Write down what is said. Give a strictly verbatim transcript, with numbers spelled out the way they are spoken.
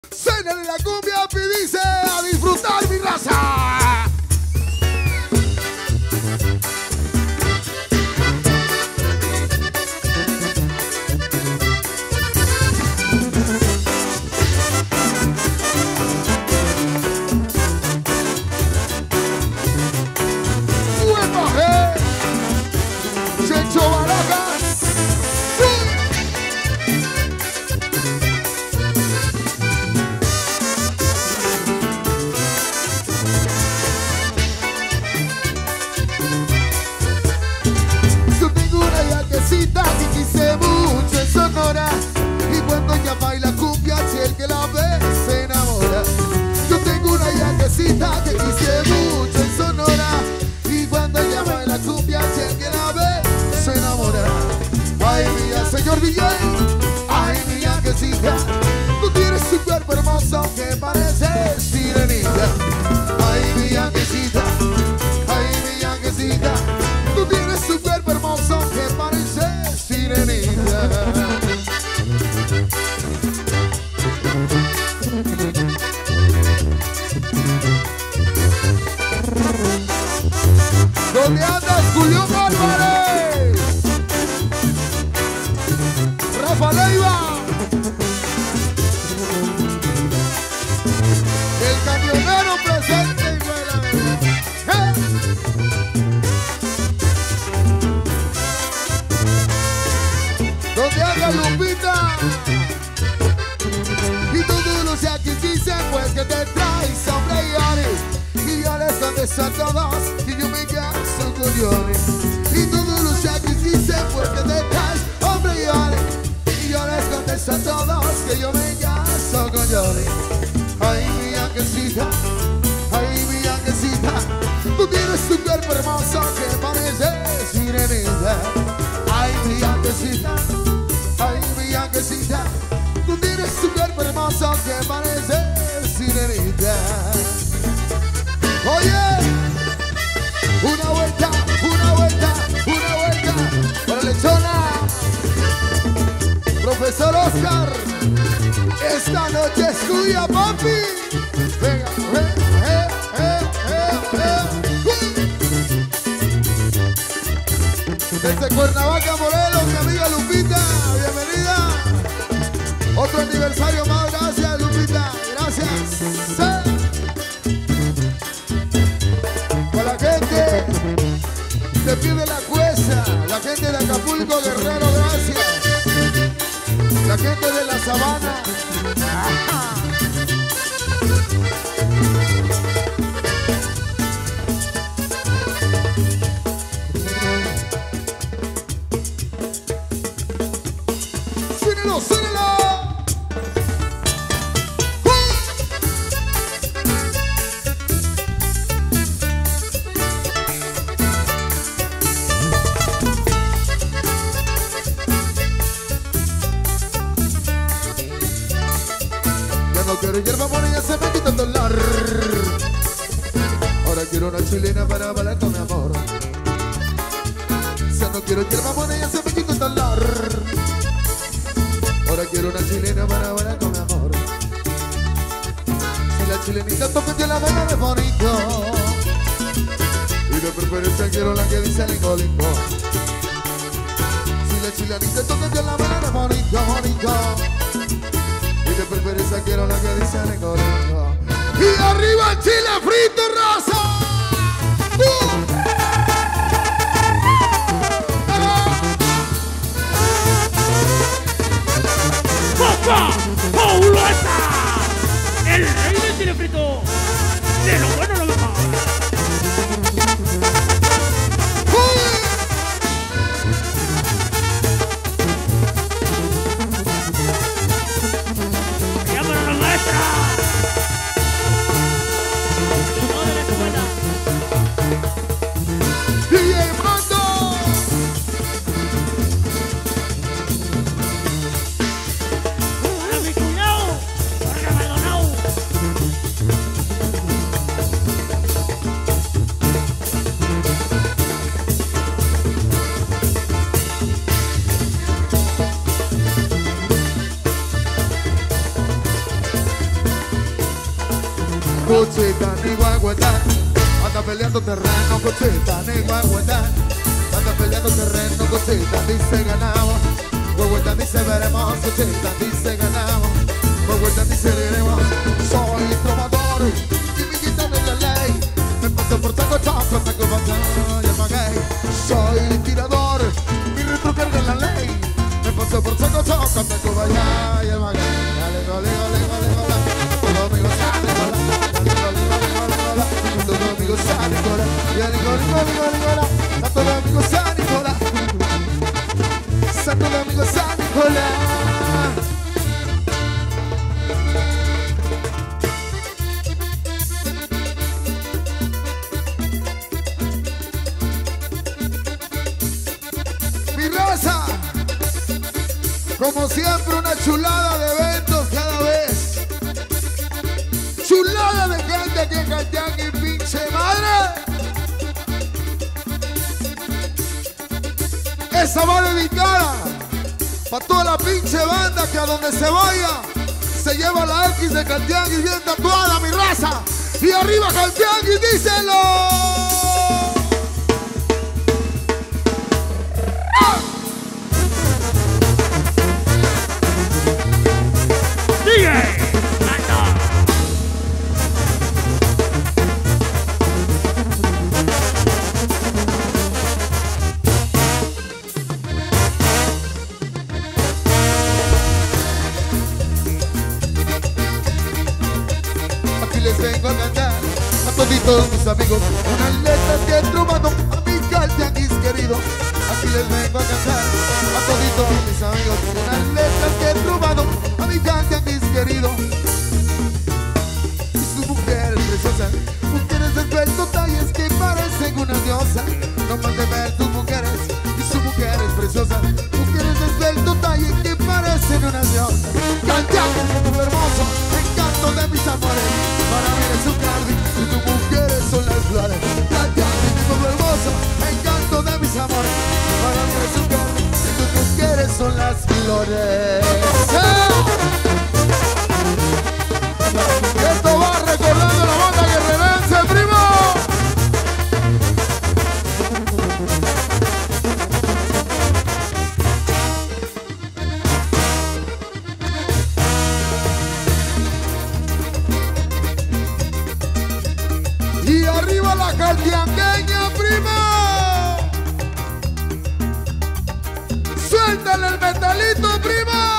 Cénale la cumbia y dice a disfrutar mi raza. Buen baje. Checho Baracas. Que quise mucho en Sonora, y cuando ella baila cumbia, si el que la ve se enamora. Yo tengo una yaquecita que quise mucho en Sonora, y cuando ella baila cumbia, si el que la ve se enamora. Ay, mía, señor D J, ay, mi yaquecita, tú tienes un cuerpo hermoso que parece sirenita. Ay, mi yaquecita, ay, mi yaquecita, tú tienes un cuerpo hermoso que parece sirenita. ¿Dónde andas, Julio Álvarez? Rafa Leiva. El camionero presente y vuela. ¡Eh! ¿Dónde anda Lupita? Y todos los yaquis dicen pues que te traes hombre y ores, y yo les contesto a todos que yo me caso con llores. Y todos los yaquis dicen pues que te traes hombre y ores, y yo les contesto a todos que yo me caso con llores. Ay, mi yaquecita, ay, mi yaquecita, tú tienes un cuerpo hermoso que parece sirenita. Ay, mi yaquecita, ay, mi yaquecita, tú tienes un cuerpo hermoso que parece sirenita. Oye, una vuelta, una vuelta, una vuelta para Lechona. Profesor Oscar, esta noche es tuya, papi. Venga, eh, eh, eh, eh, eh. Desde Cuernavaca, Morelos, mi amiga Lupita, bienvenida. Otro aniversario más, gracias Lupita, gracias. Sí. Para la gente de Pie de la Cuesta, la gente de Acapulco, Guerrero, gracias. La gente de la Sabana. ¡Ah! ¡Suénelo, suénelo! No quiero hierba buena, ya se me quita el dólar. Ahora quiero una chilena para bailar con mi amor. Ya no quiero hierba buena, ya se me quita el dólar. Ahora quiero una chilena para bailar con mi amor. Si la chilenita toca, yo la baila de bonito. Y de preferencia quiero la que dice lingo lingo. Si la chilenita toca, yo la baila de bonito, bonito. Y de preferencia quiero la que dice lengo lengo. Y arriba Chile frito, raza. ¡Uh! ¡Papá! ¡Pauleta! El rey del chile frito. De lo bueno lo mejor. Cochita ni guaguetán, anda peleando terreno, cochita ni guaguetán, anda peleando terreno, cochita dice ganamos, guaguetán dice veremos, cochita dice ganamos, guaguetán dice veremos. Soy trovador y mi guitarra es la ley, me paso por saco choco, saco batalla, ya pagué. Soy tirador, mi ritmo carga la ley, me paso por saco choco, saco batalla, ya pagué. Dale, dale, dale, dale, dale, todo amigo sale, todo amigo sale, y al igual, igual, igual, igual, Santo Domingo San Nicolás, Santo Domingo San Nicolás. Mi raza, como siempre una chulada de eventos cada vez. Chulada de gente aquí en Caltiangui, pinche madre. Esa va dedicada para toda la pinche banda que a donde se vaya se lleva la X de Caltiangui bien tatuada, mi raza. Y arriba Caltiangui, díselo. ¡Sigue! Les vengo a cantar a toditos mis amigos unas letras que he trovado a mi Caltianguis querido. Aquí les vengo a cantar a toditos mis amigos unas letras que he trovado a mi Caltianguis querido. Y sus mujeres preciosas, mujeres de esbelto talles que parecen una diosa. No más de ver tus mujeres y sus mujeres preciosas, mujeres de esbelto talle que parecen una diosa. Caltianguis, tu hermoso, encanto de mis amores. Para mí eres un jardín y tus mujeres son las flores. Caltiangui, mi pueblo hermoso, encanto de mis amores. Para mí eres un jardín y tus mujeres son las flores. ¡Eh! Esto va recordando la banda guerrerense, primo. Y arriba la caltiangueña, primo. Suéltale el metalito, primo.